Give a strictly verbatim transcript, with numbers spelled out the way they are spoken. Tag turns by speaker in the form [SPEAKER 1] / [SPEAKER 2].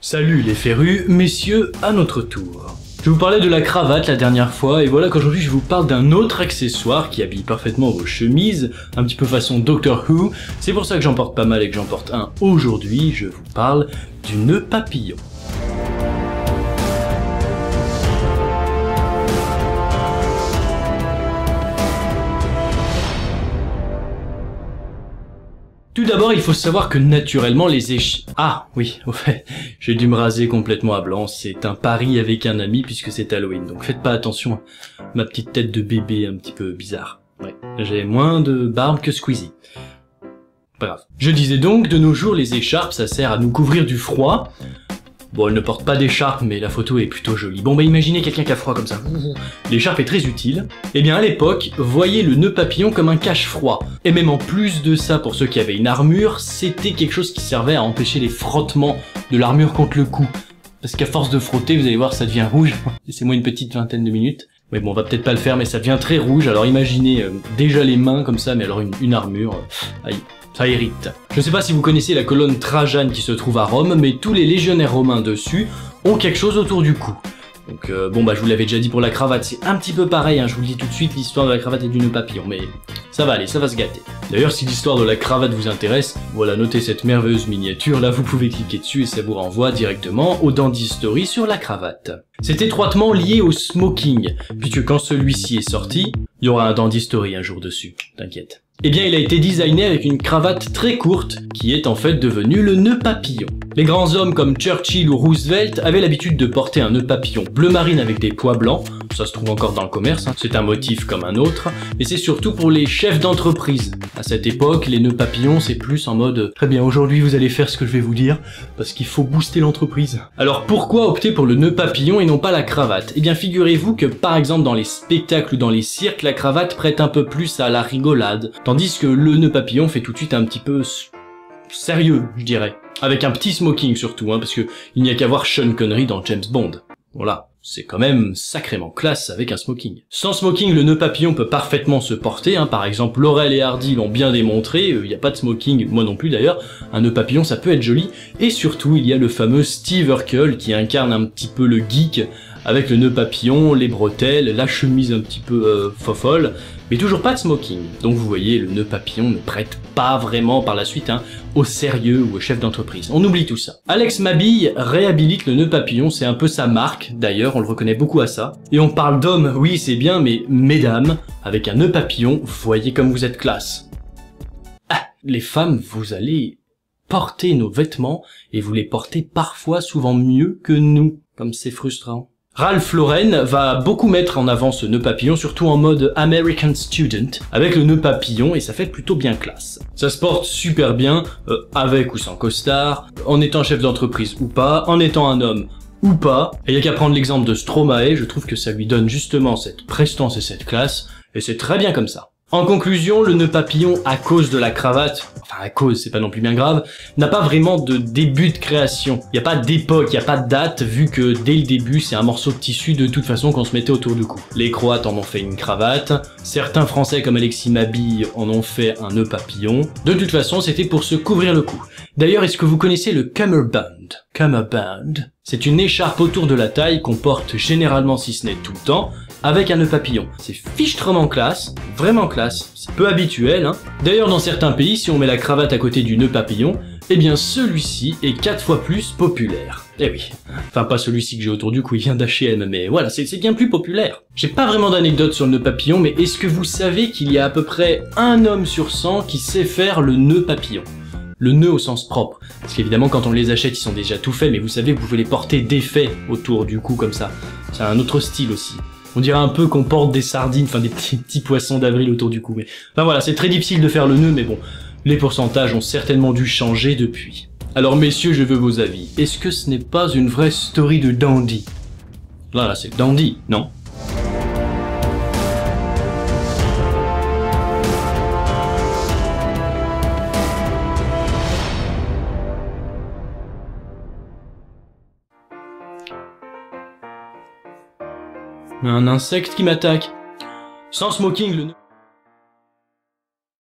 [SPEAKER 1] Salut les férus, messieurs, à notre tour. Je vous parlais de la cravate la dernière fois, et voilà qu'aujourd'hui je vous parle d'un autre accessoire qui habille parfaitement vos chemises, un petit peu façon Doctor Who. C'est pour ça que j'en porte pas mal et que j'en porte un aujourd'hui. Je vous parle du nœud papillon. Tout d'abord, il faut savoir que naturellement les éch... Ah, oui, au fait, j'ai dû me raser complètement à blanc, c'est un pari avec un ami puisque c'est Halloween, donc faites pas attention à ma petite tête de bébé un petit peu bizarre. Ouais, j'ai moins de barbe que Squeezie. Pas grave. Je disais donc, de nos jours, les écharpes, ça sert à nous couvrir du froid. Bon, elle ne porte pas d'écharpe, mais la photo est plutôt jolie. Bon, bah imaginez quelqu'un qui a froid comme ça. L'écharpe est très utile. Eh bien, à l'époque, voyez le nœud papillon comme un cache-froid. Et même en plus de ça, pour ceux qui avaient une armure, c'était quelque chose qui servait à empêcher les frottements de l'armure contre le cou. Parce qu'à force de frotter, vous allez voir, ça devient rouge. Laissez-moi une petite vingtaine de minutes. Mais bon, on va peut-être pas le faire, mais ça devient très rouge. Alors imaginez euh, déjà les mains comme ça, mais alors une, une armure, euh, aïe. Ça irrite. Je sais pas si vous connaissez la colonne Trajane qui se trouve à Rome, mais tous les légionnaires romains dessus ont quelque chose autour du cou. Donc euh, bon bah je vous l'avais déjà dit pour la cravate, c'est un petit peu pareil, hein, je vous le dis tout de suite, l'histoire de la cravate et du nœud papillon, mais ça va aller, ça va se gâter. D'ailleurs si l'histoire de la cravate vous intéresse, voilà, notez cette merveilleuse miniature, là vous pouvez cliquer dessus et ça vous renvoie directement au Dandy Story sur la cravate. C'est étroitement lié au smoking, puisque quand celui-ci est sorti, il y aura un Dandy Story un jour dessus, t'inquiète. Eh bien, il a été designé avec une cravate très courte, qui est en fait devenue le nœud papillon. Les grands hommes comme Churchill ou Roosevelt avaient l'habitude de porter un nœud papillon bleu marine avec des pois blancs, ça se trouve encore dans le commerce, hein. C'est un motif comme un autre, mais c'est surtout pour les chefs d'entreprise. À cette époque, les nœuds papillons, c'est plus en mode « Très bien, aujourd'hui vous allez faire ce que je vais vous dire, parce qu'il faut booster l'entreprise. » Alors pourquoi opter pour le nœud papillon et non pas la cravate? Eh bien, figurez-vous que par exemple dans les spectacles ou dans les cirques, la cravate prête un peu plus à la rigolade, tandis que le nœud papillon fait tout de suite un petit peu sérieux, je dirais. Avec un petit smoking surtout, hein, parce que il n'y a qu'à voir Sean Connery dans James Bond. Voilà, c'est quand même sacrément classe avec un smoking. Sans smoking, le nœud papillon peut parfaitement se porter, hein. Par exemple, Laurel et Hardy l'ont bien démontré, il euh, n'y a pas de smoking, moi non plus d'ailleurs, un nœud papillon ça peut être joli, et surtout il y a le fameux Steve Urkel qui incarne un petit peu le geek, avec le nœud papillon, les bretelles, la chemise un petit peu euh, fofolle, mais toujours pas de smoking. Donc vous voyez, le nœud papillon ne prête pas vraiment par la suite hein, au sérieux ou au chef d'entreprise. On oublie tout ça. Alex Mabille réhabilite le nœud papillon, c'est un peu sa marque, d'ailleurs, on le reconnaît beaucoup à ça. Et on parle d'hommes, oui c'est bien, mais mesdames, avec un nœud papillon, voyez comme vous êtes classe. Ah, les femmes, vous allez porter nos vêtements, et vous les portez parfois souvent mieux que nous, comme c'est frustrant. Ralph Lauren va beaucoup mettre en avant ce nœud papillon, surtout en mode American Student, avec le nœud papillon, et ça fait plutôt bien classe. Ça se porte super bien, euh, avec ou sans costard, en étant chef d'entreprise ou pas, en étant un homme ou pas, et il y a qu'à prendre l'exemple de Stromae, je trouve que ça lui donne justement cette prestance et cette classe, et c'est très bien comme ça. En conclusion, le nœud papillon, à cause de la cravate, enfin à cause, c'est pas non plus bien grave, n'a pas vraiment de début de création. Il n'y a pas d'époque, il n'y a pas de date, vu que dès le début, c'est un morceau de tissu de toute façon qu'on se mettait autour du cou. Les Croates en ont fait une cravate, certains Français comme Alexis Mabille en ont fait un nœud papillon. De toute façon, c'était pour se couvrir le cou. D'ailleurs, est-ce que vous connaissez le cummerbund? Cummerbund, c'est une écharpe autour de la taille qu'on porte généralement, si ce n'est tout le temps, avec un nœud papillon. C'est fichtrement classe, vraiment classe, c'est peu habituel, hein. D'ailleurs dans certains pays, si on met la cravate à côté du nœud papillon, eh bien celui-ci est quatre fois plus populaire. Eh oui, enfin pas celui-ci que j'ai autour du cou, il vient d'H et M, mais voilà, c'est bien plus populaire. J'ai pas vraiment d'anecdote sur le nœud papillon, mais est-ce que vous savez qu'il y a à peu près un homme sur cent qui sait faire le nœud papillon? Le nœud au sens propre, parce qu'évidemment quand on les achète ils sont déjà tout faits, mais vous savez vous pouvez les porter défaits autour du cou comme ça. C'est un autre style aussi. On dirait un peu qu'on porte des sardines, enfin des petits, petits poissons d'avril autour du cou. Mais enfin voilà, c'est très difficile de faire le nœud, mais bon, les pourcentages ont certainement dû changer depuis. Alors messieurs, je veux vos avis. Est-ce que ce n'est pas une vraie story de dandy? Là, là, c'est dandy, non? Un insecte qui m'attaque. Sans smoking, le...